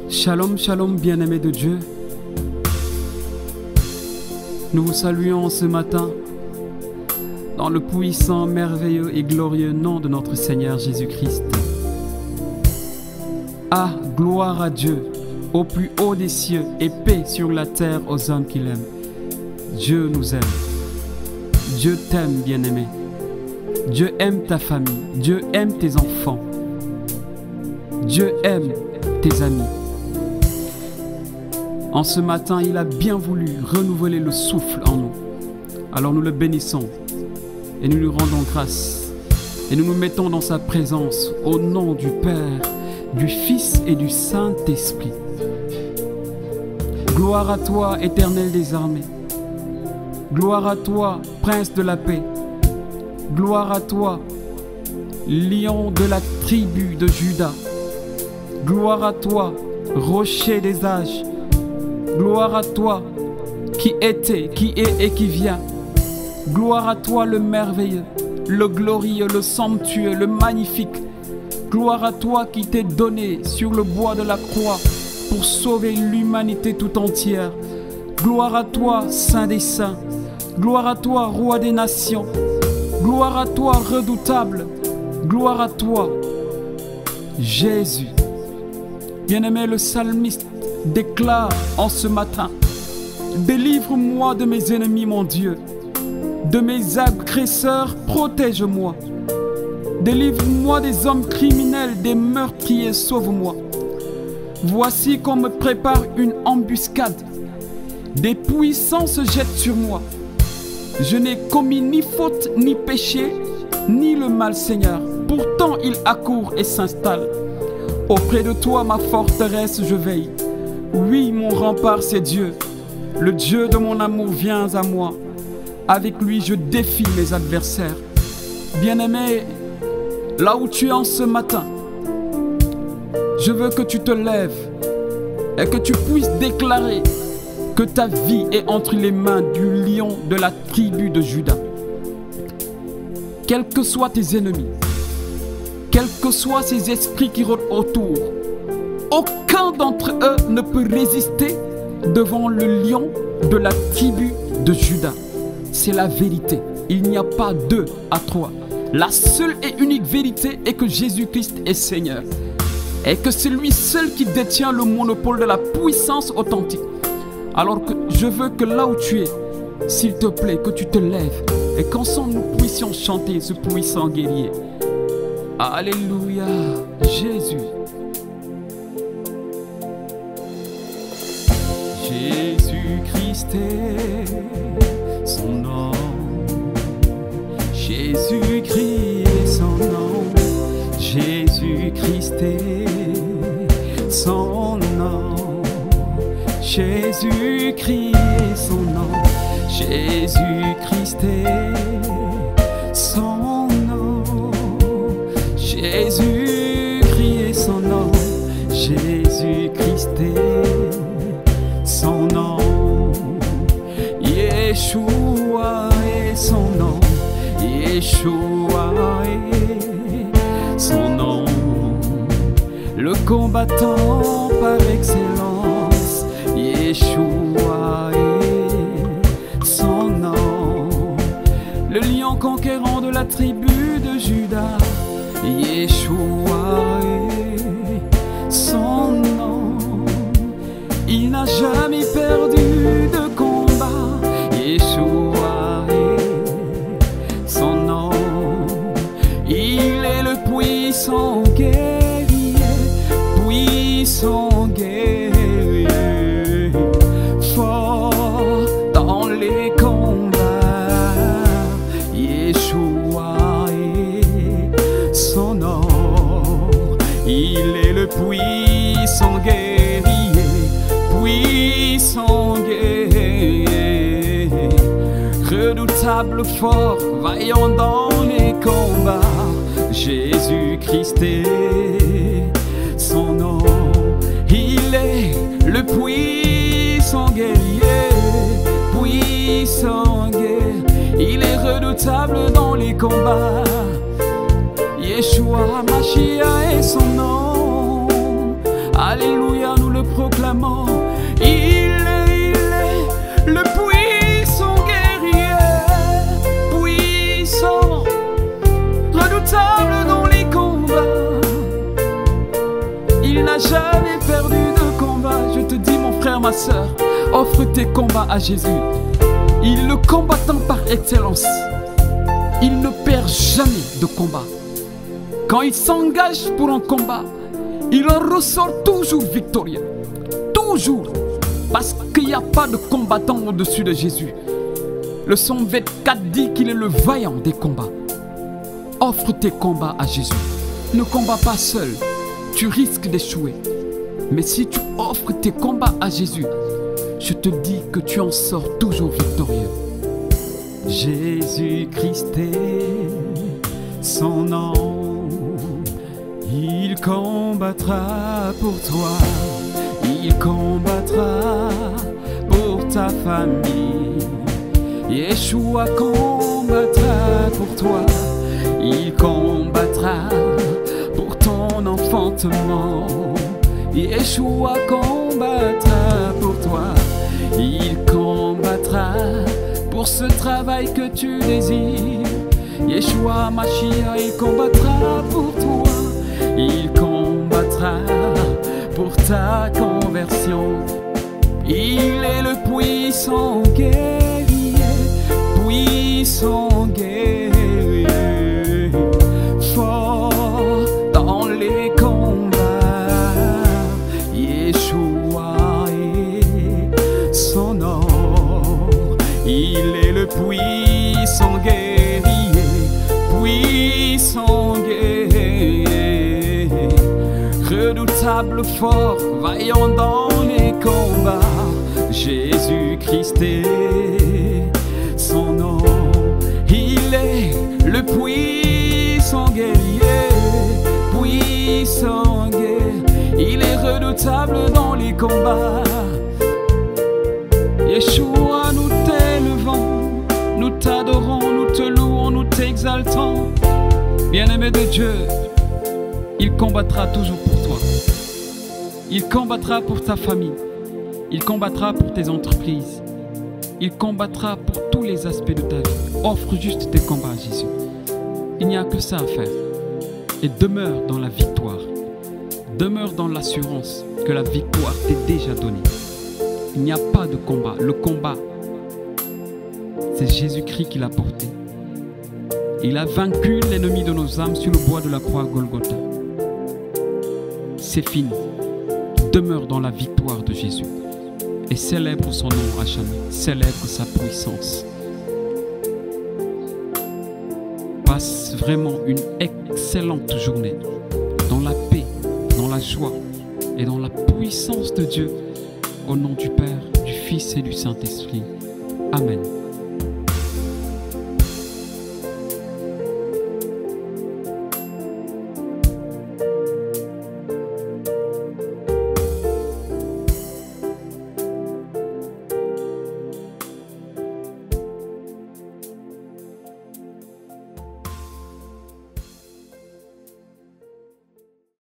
Shalom, shalom, bien-aimés de Dieu. Nous vous saluons ce matin dans le puissant, merveilleux et glorieux nom de notre Seigneur Jésus-Christ. Ah, gloire à Dieu, au plus haut des cieux, et paix sur la terre aux hommes qu'il aime. Dieu nous aime. Dieu t'aime, bien-aimé. Dieu aime ta famille. Dieu aime tes enfants. Dieu aime tes amis. En ce matin, il a bien voulu renouveler le souffle en nous. Alors nous le bénissons et nous lui rendons grâce. Et nous nous mettons dans sa présence au nom du Père, du Fils et du Saint-Esprit. Gloire à toi, Éternel des armées. Gloire à toi, Prince de la paix. Gloire à toi, Lion de la tribu de Juda. Gloire à toi, Rocher des âges. Gloire à toi, qui était, qui est et qui vient. Gloire à toi, le merveilleux, le glorieux, le somptueux, le magnifique. Gloire à toi qui t'es donné sur le bois de la croix pour sauver l'humanité tout entière. Gloire à toi, Saint des saints. Gloire à toi, Roi des nations. Gloire à toi, redoutable. Gloire à toi, Jésus. Bien-aimé, le psalmiste déclare en ce matin: délivre-moi de mes ennemis, mon Dieu. De mes agresseurs, protège-moi. Délivre-moi des hommes criminels, des meurtriers, sauve-moi. Voici qu'on me prépare une embuscade. Des puissants se jettent sur moi. Je n'ai commis ni faute, ni péché, ni le mal, Seigneur. Pourtant, il accourt et s'installe. Auprès de toi, ma forteresse, je veille. Oui, mon rempart, c'est Dieu. Le Dieu de mon amour vient à moi. Avec lui, je défie mes adversaires. Bien-aimé, là où tu es en ce matin, je veux que tu te lèves et que tu puisses déclarer que ta vie est entre les mains du lion de la tribu de Juda. Quels que soient tes ennemis, quels que soient ces esprits qui rôdent autour, aucun d'entre eux ne peut résister devant le lion de la tribu de Juda. C'est la vérité. Il n'y a pas deux à trois. La seule et unique vérité est que Jésus-Christ est Seigneur. Et que c'est lui seul qui détient le monopole de la puissance authentique. Alors que je veux que là où tu es, s'il te plaît, que tu te lèves et qu'ensemble nous puissions chanter ce puissant guerrier. Alléluia, Jésus. Jésus-Christ est son nom. Jésus-Christ est son nom. Jésus-Christ est son nom. Jésus-Christ est son nom. Jésus-Christ est son nom. Jésus-Christ est son nom. Jésus-Christ est son nom. Yeshua est son nom. Yeshua est son nom. Le combattant par excellence. Yeshua est son nom. Le lion conquérant de la tribu de Juda. Yeshua est son nom. Il n'a jamais perdu de combat. Yeshua est son nom. Il est le puissant guerrier. Puissant guerrier. Fort dans les combats. Yeshua est son nom. Il est le puissant guerrier. Puissant guerrier. Redoutable, fort, vaillant dans les combats. Jésus-Christ est son nom. Il est le puissant guerrier. Puissant guerrier. Il est redoutable dans les combats. Yeshua Mashiach est son nom. Alléluia, nous le vraiment. Il est le puissant guerrier, puissant, redoutable dans les combats. Il n'a jamais perdu de combat. Je te dis mon frère, ma soeur, offre tes combats à Jésus. Il est le combattant par excellence. Il ne perd jamais de combat. Quand il s'engage pour un combat, il en ressort toujours victorieux. Toujours. Parce qu'il n'y a pas de combattant au-dessus de Jésus. Le psaume 24 dit qu'il est le vaillant des combats. Offre tes combats à Jésus. Ne combats pas seul. Tu risques d'échouer. Mais si tu offres tes combats à Jésus, je te dis que tu en sors toujours victorieux. Jésus-Christ est son nom. Il combattra pour toi. Il combattra pour ta famille. Yeshua combattra pour toi. Il combattra pour ton enfantement. Yeshua combattra pour toi. Il combattra pour ce travail que tu désires. Yeshua Mashiach, il combattra pour toi. Il combattra pour ta conversion. Il est le puissant guerrier, puissant guerrier, fort dans les combats. Yeshua est son nom. Il est le puissant guerrier, puissant guerrier, redoutable, fort, vaillant dans les combats. Jésus-Christ est son nom. Il est le puissant guerrier, puissant guerrier. Il est redoutable dans les combats. Yeshua, nous t'élevons, nous t'adorons, nous te louons, nous t'exaltons. Bien-aimé de Dieu, il combattra toujours pour toi. Il combattra pour ta famille. Il combattra pour tes entreprises. Il combattra pour tous les aspects de ta vie. Offre juste tes combats à Jésus. Il n'y a que ça à faire. Et demeure dans la victoire. Demeure dans l'assurance que la victoire t'est déjà donnée. Il n'y a pas de combat. Le combat, c'est Jésus-Christ qui l'a porté. Il a vaincu l'ennemi de nos âmes sur le bois de la croix Golgotha. C'est fini. Demeure dans la victoire de Jésus. Et célèbre son nom à jamais. Célèbre sa puissance. Passe vraiment une excellente journée. Dans la paix, dans la joie et dans la puissance de Dieu. Au nom du Père, du Fils et du Saint-Esprit. Amen.